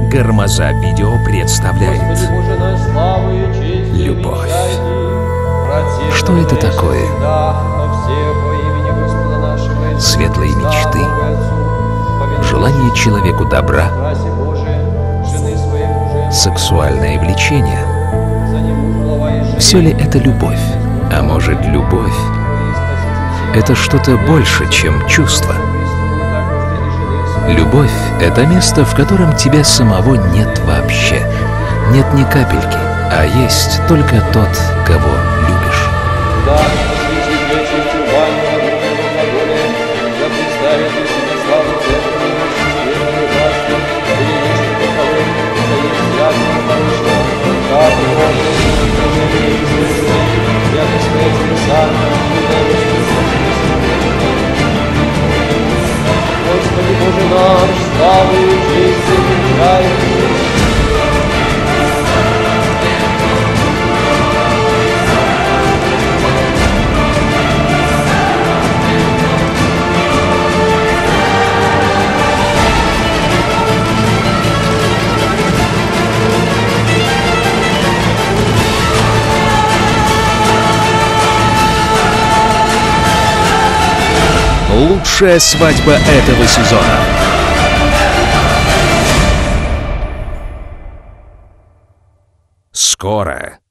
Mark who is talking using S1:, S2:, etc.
S1: Гормоза Видео представляет любовь. Что это такое? Светлые мечты, желание человеку добра, сексуальное влечение. Все ли это любовь? А может, любовь — это что-то больше, чем чувство? Любовь — это место, в котором тебя самого нет вообще. Нет ни капельки, а есть только тот, кого любишь.
S2: Господи Боже наш, славу и честь и край.
S1: Лучшая свадьба этого сезона. Скоро.